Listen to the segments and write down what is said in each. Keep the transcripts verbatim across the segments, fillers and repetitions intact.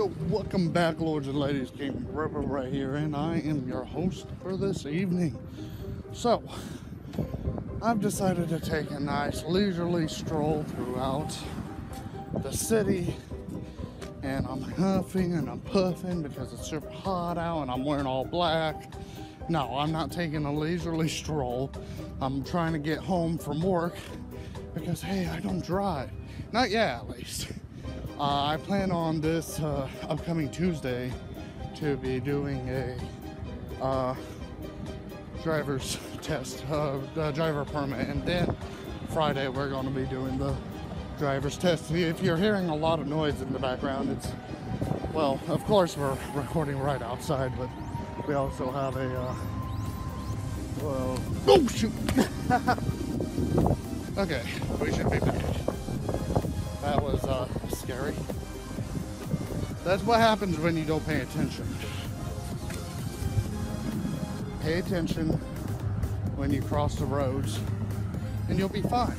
Yo, welcome back, lords and ladies. King River right here, and I am your host for this evening. So, I've decided to take a nice leisurely stroll throughout the city, and I'm huffing and I'm puffing because it's super hot out and I'm wearing all black. No, I'm not taking a leisurely stroll. I'm trying to get home from work because, hey, I don't drive. Not yet, at least. Uh, I plan on this uh, upcoming Tuesday to be doing a uh, driver's test, uh, uh, driver permit, and then Friday we're going to be doing the driver's test. If you're hearing a lot of noise in the background, it's, well, of course we're recording right outside, but we also have a, uh, well, oh shoot! Okay, we should be back. That was uh, scary. That's what happens when you don't pay attention. Pay attention when you cross the roads, and you'll be fine.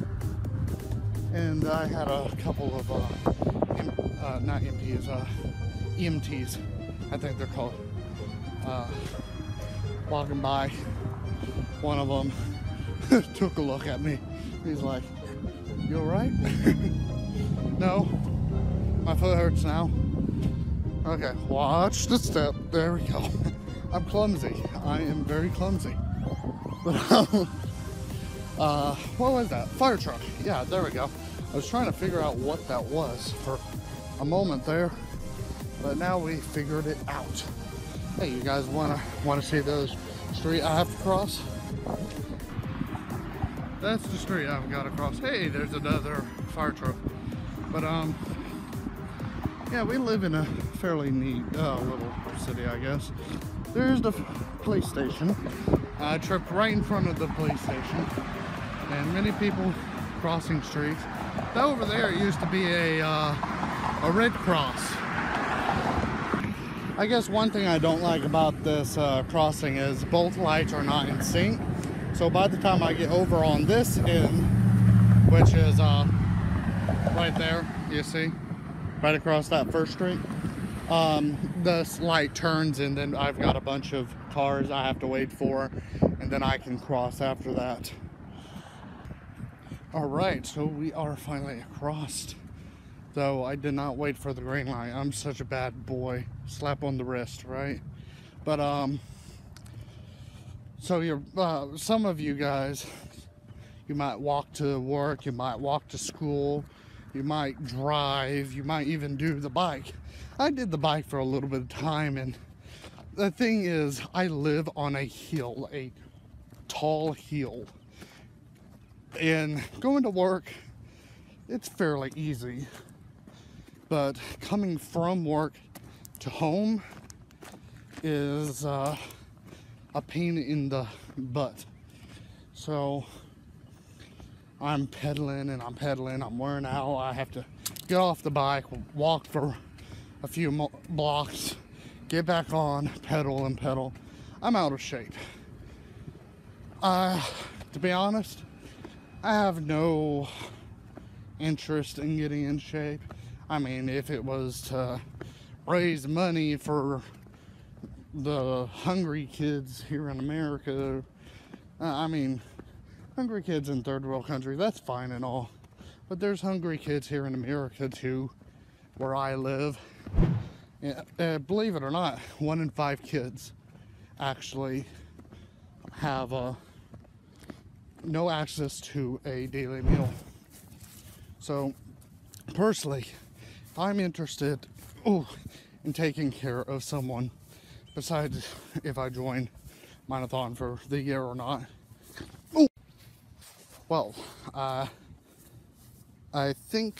And I had a couple of, uh, M- uh, not M Ps, uh, E M Ts, I think they're called, uh, walking by. One of them took a look at me. He's like, "You all right?" No, my foot hurts now. Okay, watch the step. There we go. I'm clumsy. I am very clumsy. But, uh, what was that? Fire truck. Yeah, there we go. I was trying to figure out what that was for a moment there, but now we figured it out. Hey, you guys wanna wanna see those street I have to cross? That's the street I've got to cross. Hey, there's another fire truck. But, um, yeah, we live in a fairly neat uh, little city, I guess. There's the police station. I tripped right in front of the police station. And many people crossing streets. Over there it used to be a, uh, a Red Cross. I guess one thing I don't like about this uh, crossing is both lights are not in sync. So by the time I get over on this end, which is uh, right there, you see, right across that first street, um, this light turns and then I've got a bunch of cars I have to wait for, and then I can cross after that. All right, so we are finally across. Though I did not wait for the green light. I'm such a bad boy. Slap on the wrist, right? But, um... So you're, uh, some of you guys, you might walk to work, you might walk to school, you might drive, you might even do the bike. I did the bike for a little bit of time, and the thing is, I live on a hill, a tall hill. And going to work, it's fairly easy. But coming from work to home is, uh... a pain in the butt. So I'm pedaling and I'm pedaling, I'm wearing out. I have to get off the bike, walk for a few mo- blocks, get back on, pedal and pedal. I'm out of shape. Uh, to be honest, I have no interest in getting in shape. I mean, if it was to raise money for the hungry kids here in America, uh, I mean, hungry kids in third world country, that's fine and all, but there's hungry kids here in America too, where I live. And, uh, believe it or not, one in five kids actually have uh, no access to a daily meal. So personally, if I'm interested oh, in taking care of someone, besides if I join Mine-a-thon for the year or not. Ooh. Well, uh, I think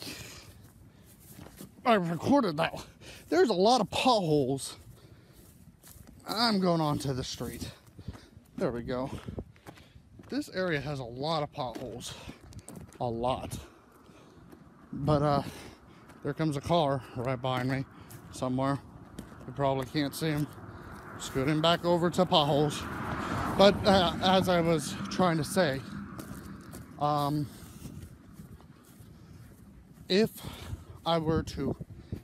I recorded that. There's a lot of potholes. I'm going onto the street. There we go. This area has a lot of potholes. A lot. But, uh, there comes a car right behind me somewhere. You probably can't see him. Scooting back over to potholes. But uh, as I was trying to say, um, if I were to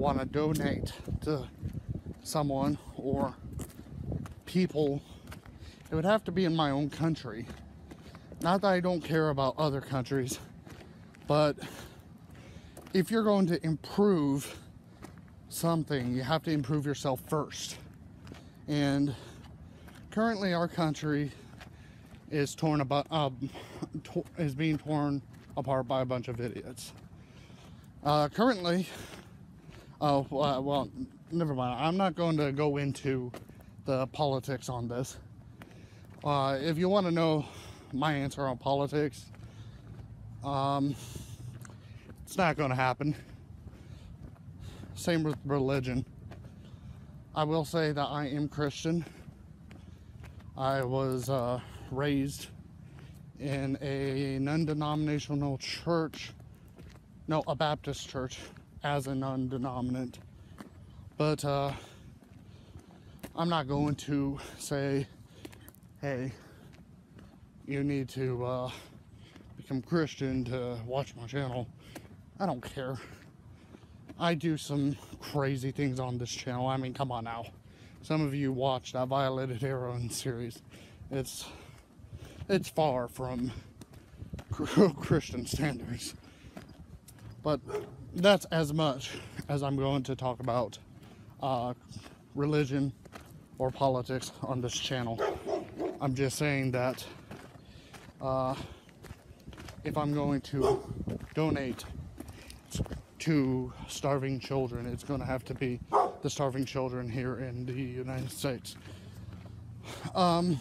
want to donate to someone or people, it would have to be in my own country. Not that I don't care about other countries, but if you're going to improve something, you have to improve yourself first. And currently our country is torn about, uh, to, is being torn apart by a bunch of idiots. Uh, currently, uh, well, well, never mind. I'm not going to go into the politics on this. Uh, if you want to know my answer on politics, um, it's not going to happen. Same with religion. I will say that I am Christian. I was uh, raised in a non-denominational church, no, a Baptist church as a non-denominant. But uh, I'm not going to say, hey, you need to uh, become Christian to watch my channel. I don't care. I do some crazy things on this channel. I mean, come on now. Some of you watched that Violated Heroine series. It's it's far from Christian standards. But that's as much as I'm going to talk about uh, religion or politics on this channel. I'm just saying that uh, if I'm going to donate to starving children, it's going to have to be the starving children here in the United States. Um,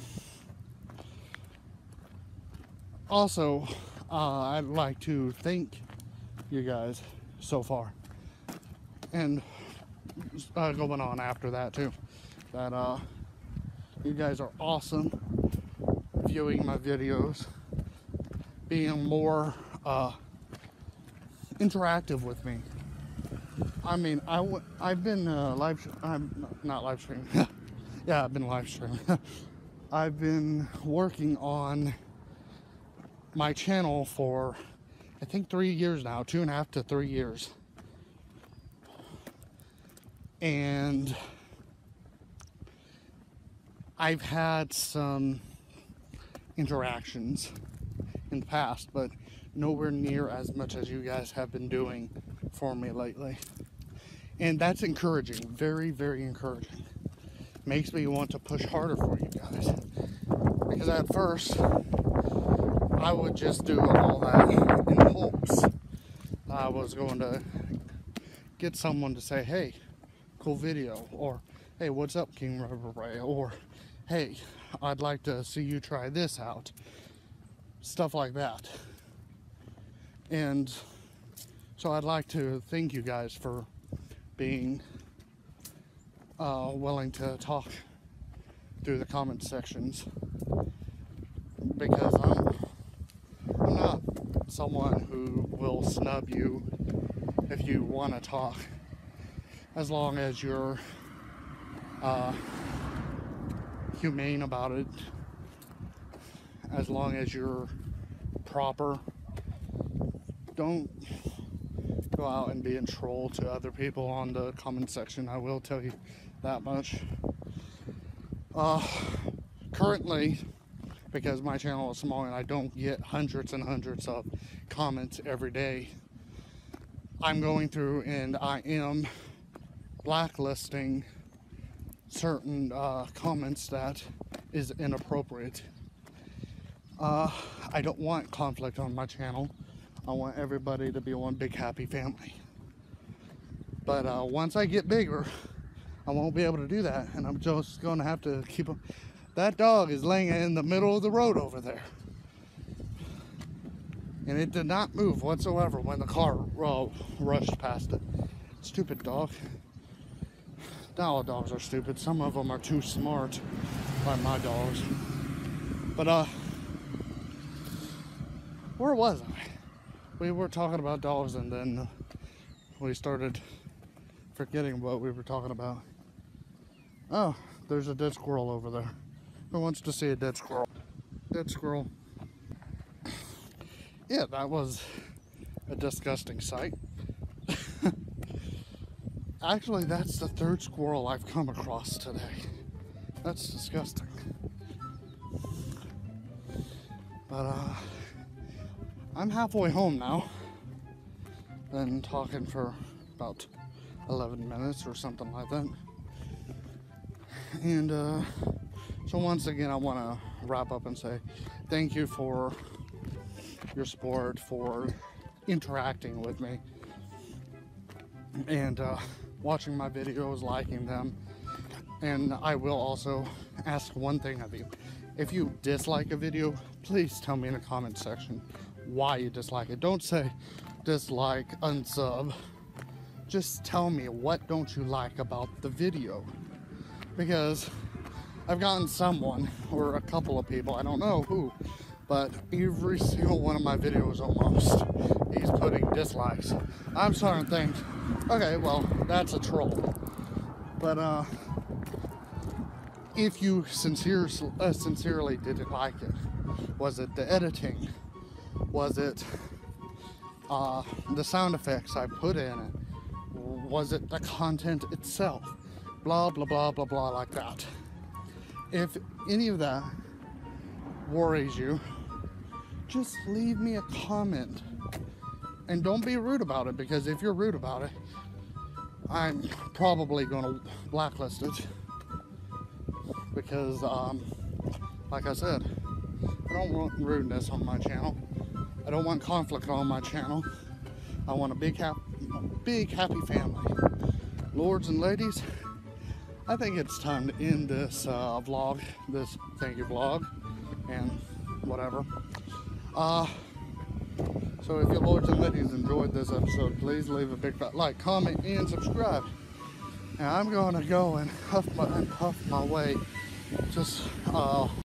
also, uh, I'd like to thank you guys so far, and uh, going on after that too, that uh, you guys are awesome viewing my videos, being more uh, interactive with me. I mean, I w I've been uh, live, I'm not live streaming. Yeah, I've been live streaming. I've been working on my channel for, I think, three years now, two and a half to three years. And I've had some interactions in the past, but nowhere near as much as you guys have been doing for me lately. And that's encouraging, very, very encouraging. Makes me want to push harder for you guys. Because at first, I would just do all that in hopes I was going to get someone to say, hey, cool video, or hey, what's up, King Rubber Ray, or hey, I'd like to see you try this out. Stuff like that. And so I'd like to thank you guys for being uh, willing to talk through the comment sections, because I'm, I'm not someone who will snub you if you want to talk, as long as you're uh, humane about it, as long as you're proper. Don't go out and be a troll to other people on the comment section. I will tell you that much. Uh, currently, because my channel is small and I don't get hundreds and hundreds of comments every day, I'm going through and I am blacklisting certain uh, comments that is inappropriate. Uh, I don't want conflict on my channel. I want everybody to be one big happy family. But uh, once I get bigger, I won't be able to do that, and I'm just going to have to keep them. That dog is laying in the middle of the road over there, and it did not move whatsoever when the car uh, rushed past it. Stupid dog. Not all dogs are stupid. Some of them are too smart, like my dogs. But uh, where was I? We were talking about dogs, and then we started forgetting what we were talking about. Oh, there's a dead squirrel over there. Who wants to see a dead squirrel? Dead squirrel. Yeah, that was a disgusting sight. Actually, that's the third squirrel I've come across today. That's disgusting. But uh, I'm halfway home now. Been talking for about eleven minutes or something like that. And uh, so once again, I want to wrap up and say thank you for your support, for interacting with me, and uh, watching my videos, liking them. And I will also ask one thing of you. If you dislike a video, please tell me in the comment section why you dislike it. Don't say dislike, unsub. Just tell me, what don't you like about the video? Because I've gotten someone, or a couple of people, I don't know who, but every single one of my videos almost, he's putting dislikes. I'm starting to think, okay, well, that's a troll. But uh, if you sincere, uh, sincerely didn't like it, was it the editing? Was it uh, the sound effects I put in it? Was it the content itself? Blah, blah, blah, blah, blah, like that. If any of that worries you, just leave me a comment. And don't be rude about it, because if you're rude about it, I'm probably going to blacklist it. Because, um, like I said, I don't want rudeness on my channel. I don't want conflict on my channel. I want a big, happy, big, happy family. Lords and ladies, I think it's time to end this uh, vlog, this thank you vlog, and whatever. Uh, so if you lords and ladies enjoyed this episode, please leave a big fat like, comment, and subscribe. And I'm going to go and huff my, and puff my way just uh,